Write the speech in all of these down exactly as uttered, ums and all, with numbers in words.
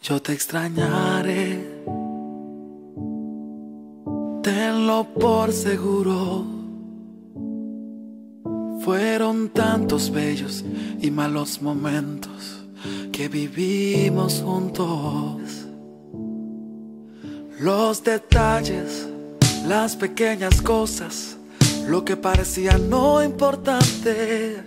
Yo te extrañaré, tenlo por seguro. Fueron tantos bellos y malos momentos que vivimos juntos. Los detalles, las pequeñas cosas, lo que parecía no importante,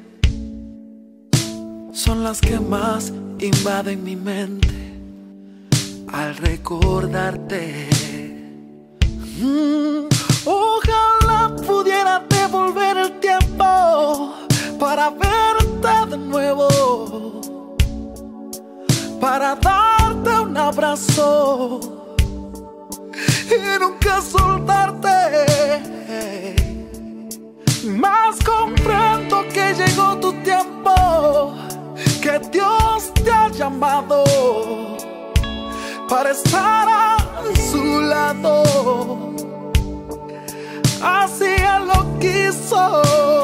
son las que más invaden mi mente al recordarte. Mm, ojalá pudiera devolver el tiempo para verte de nuevo, para darte un abrazo y nunca soltarte. Mas comprendo que llegó tu tiempo, que Dios te ha llamado para estar a su lado. Así Él lo quiso,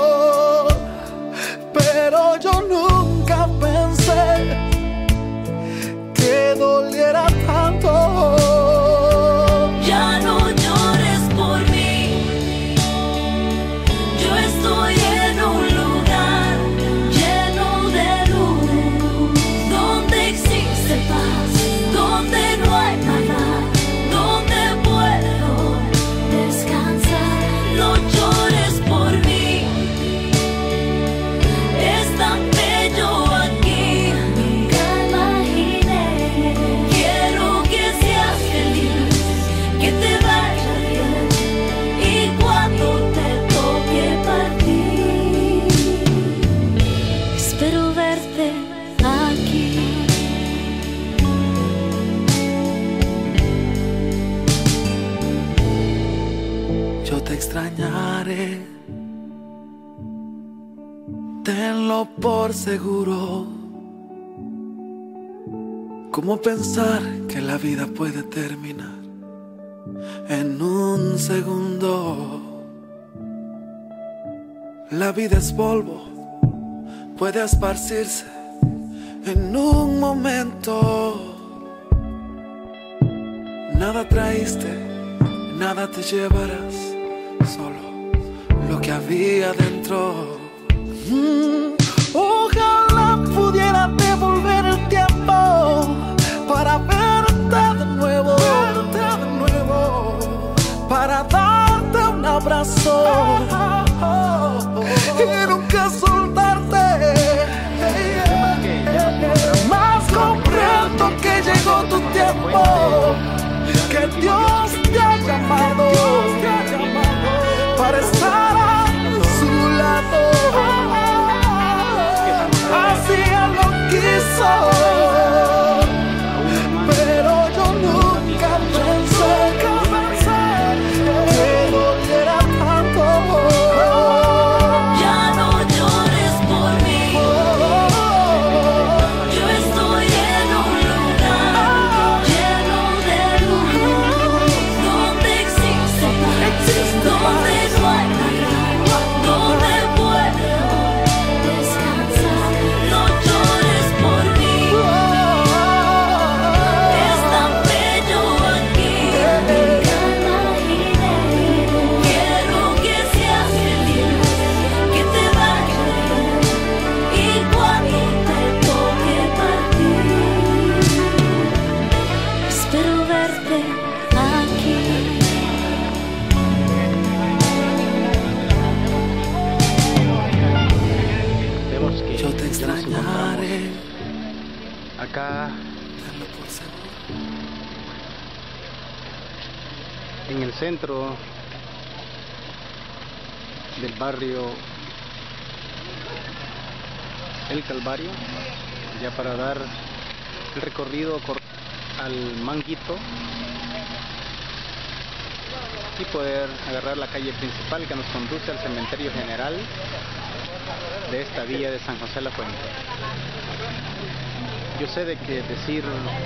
pero yo nunca pensé que doliera tanto. Ya no llores por mí, yo estoy en un lugar lleno de luz, donde existe paz, donde no hay maldad, donde puedo descansar. No llores por mí, es tan bello aquí, nunca imaginé. Quiero que seas feliz, que te vaya bien, y cuando te toque partir, espero verte aquí. Yo te extrañaré, tenlo por seguro. ¿Cómo pensar que la vida puede terminar en un segundo? La vida es polvo, puede esparcirse en un momento. Nada traíste, nada te llevarás, solo lo que había dentro. Mm, ojalá pudiera devolver el tiempo para verte de nuevo, verte de nuevo, para darte un abrazo y nunca soltarte. Más comprendo que llegó tu tiempo, que Dios te ha llamado para estar a su lado. Así Él lo quiso, pero yo nunca pensé que doliera tanto. Ya no llores por mí, yo estoy en un lugar lleno de luz, donde existe paz, donde no hay maldad, donde puedo descansar. No llores por mí, es tan bello aquí, nunca imaginé. Quiero que seas feliz, que te vaya bien, y cuando te toque partir, espero verte aquí. Vemos que Yo te ya nos extrañaré, encontramos acá tenlo por seguro. en el centro del barrio El Calvario, ya para dar el recorrido cor- al Manguito y poder agarrar la calle principal que nos conduce al cementerio general de esta villa de San José La Fuente. Yo sé de que decir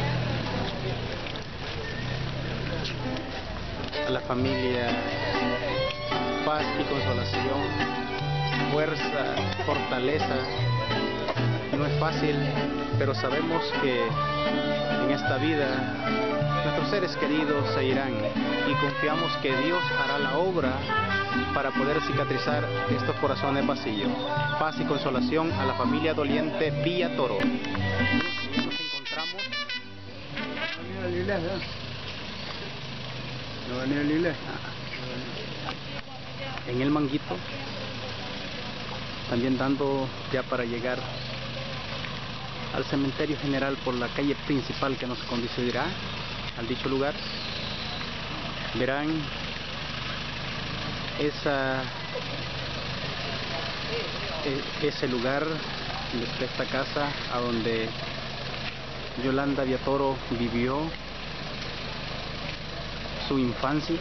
a la familia paz y consolación, fuerza, fortaleza, no es fácil, pero sabemos que en esta esta vida, nuestros seres queridos se irán y confiamos que Dios hará la obra para poder cicatrizar estos corazones vacíos. Paz y consolación a la familia doliente Villa Toro. Nos encontramos en el Manguito, también dando ya para llegar al cementerio general por la calle principal que nos conducirá al dicho lugar. Verán esa ese lugar de esta casa a donde Yolanda Villatoro vivió su infancia.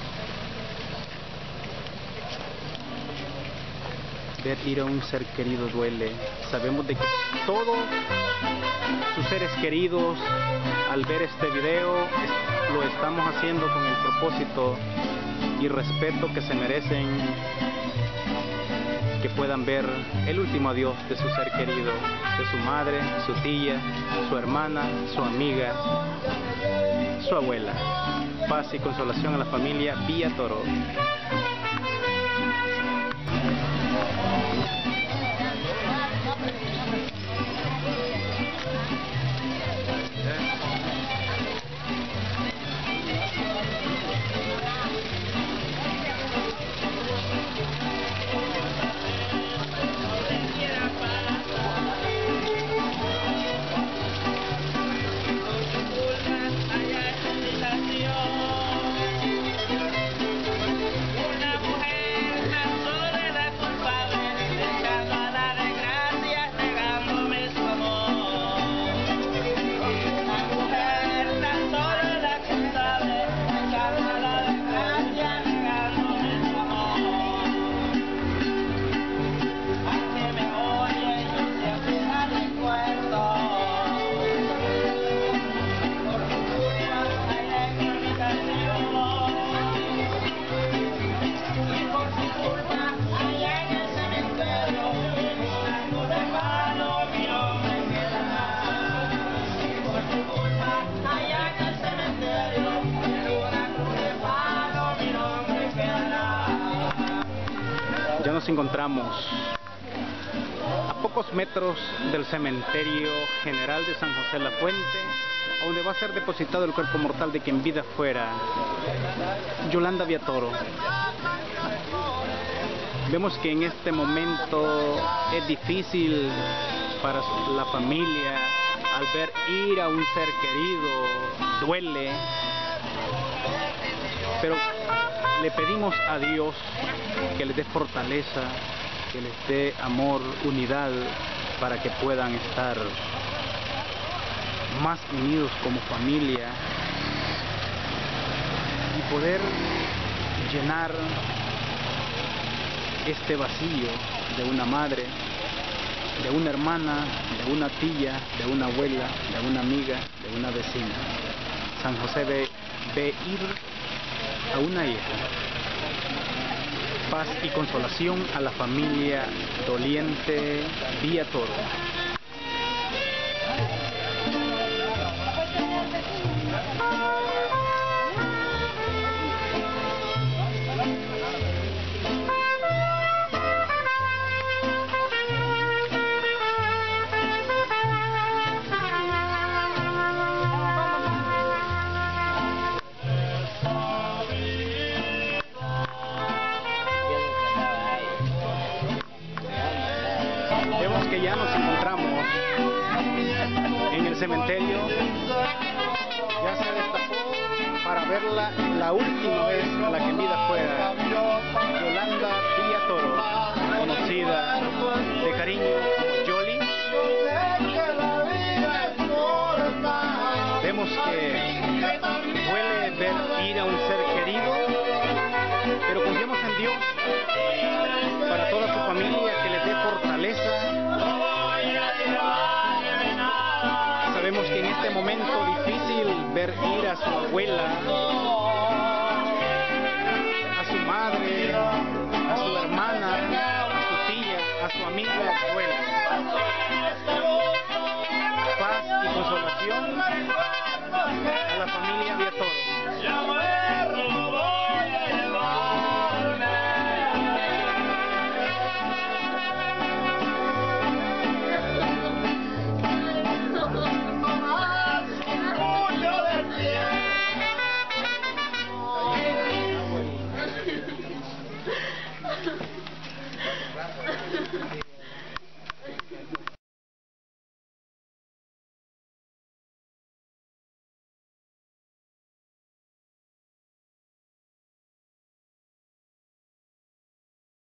Ver ir a un ser querido duele. Sabemos de que todos sus seres queridos, al ver este video, lo estamos haciendo con el propósito y respeto que se merecen, que puedan ver el último adiós de su ser querido, de su madre, su tía, su hermana, su amiga, su abuela. Paz y consolación a la familia Villatoro. Ya nos encontramos a pocos metros del cementerio general de San José La Fuente, donde va a ser depositado el cuerpo mortal de quien vida fuera Yolanda Villatoro. Vemos que en este momento es difícil para la familia al ver ir a un ser querido, duele, pero le pedimos a Dios que les dé fortaleza, que les dé amor, unidad, para que puedan estar más unidos como familia y poder llenar este vacío de una madre, de una hermana, de una tía, de una abuela, de una amiga, de una vecina. San José ve, ve ir a una hija. Paz y consolación a la familia doliente Villatoro. Vemos que ya nos encontramos en el cementerio. Ya se destapó para verla la última vez a la que en vida fuera Yolanda Villatoro, conocida de cariño como Yoli. Vemos que duele ver ir a un ser querido, pero confiamos en Dios para toda su familia, que les dé fortaleza. Sabemos que en este momento difícil ver ir a su abuela, a su madre, a su hermana, a su tía, a su amiga, duele. Paz y consolación a la familia Villatoro.